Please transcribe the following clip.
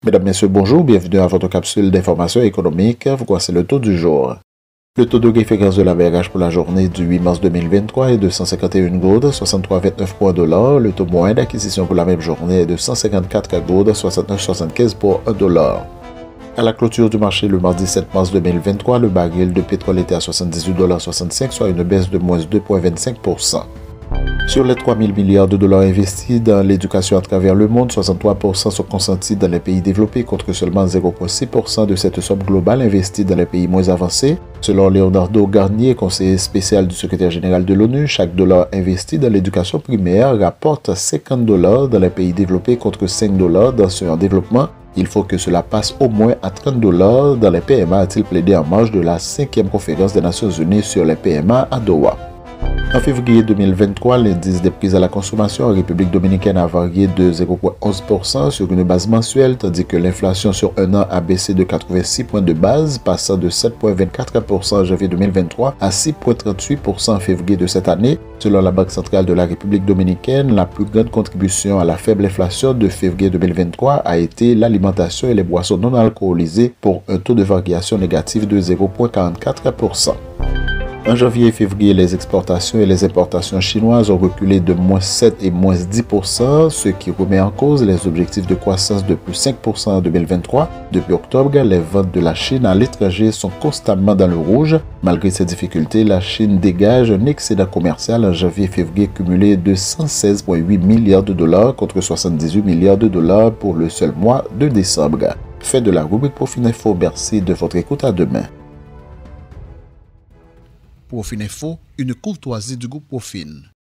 Mesdames, Messieurs, bonjour, bienvenue à votre capsule d'information économique. Voici le taux du jour. Le taux de référence de la BRH pour la journée du 8 mars 2023 est de 151 gouttes, 63,29 pour $1. Le taux moyen d'acquisition pour la même journée est de 154 gouttes, 69,75 pour $1. À la clôture du marché le mardi 7 mars 2023, le baril de pétrole était à 78,65 $, soit une baisse de moins 2,25%. Sur les 3 000 milliards de dollars investis dans l'éducation à travers le monde, 63% sont consentis dans les pays développés contre seulement 0,6% de cette somme globale investie dans les pays moins avancés. Selon Leonardo Garnier, conseiller spécial du secrétaire général de l'ONU, chaque dollar investi dans l'éducation primaire rapporte 50 $ dans les pays développés contre 5 $ dans ceux en développement. Il faut que cela passe au moins à 30 $ dans les PMA, a-t-il plaidé en marge de la 5e conférence des Nations Unies sur les PMA à Doha. En février 2023, l'indice des prix à la consommation en République dominicaine a varié de 0,11% sur une base mensuelle, tandis que l'inflation sur un an a baissé de 86 points de base, passant de 7,24% en janvier 2023 à 6,38% en février de cette année. Selon la Banque centrale de la République dominicaine, la plus grande contribution à la faible inflation de février 2023 a été l'alimentation et les boissons non alcoolisées pour un taux de variation négatif de 0,44%. En janvier et février, les exportations et les importations chinoises ont reculé de moins 7 et moins 10%, ce qui remet en cause les objectifs de croissance de plus 5% en 2023. Depuis octobre, les ventes de la Chine à l'étranger sont constamment dans le rouge. Malgré ces difficultés, la Chine dégage un excédent commercial en janvier et février cumulé de 116,8 milliards de dollars contre 78 milliards de dollars pour le seul mois de décembre. Fait de la rubrique Profininfo, merci de votre écoute, à demain. Profininfo, une courtoisie du groupe Profin.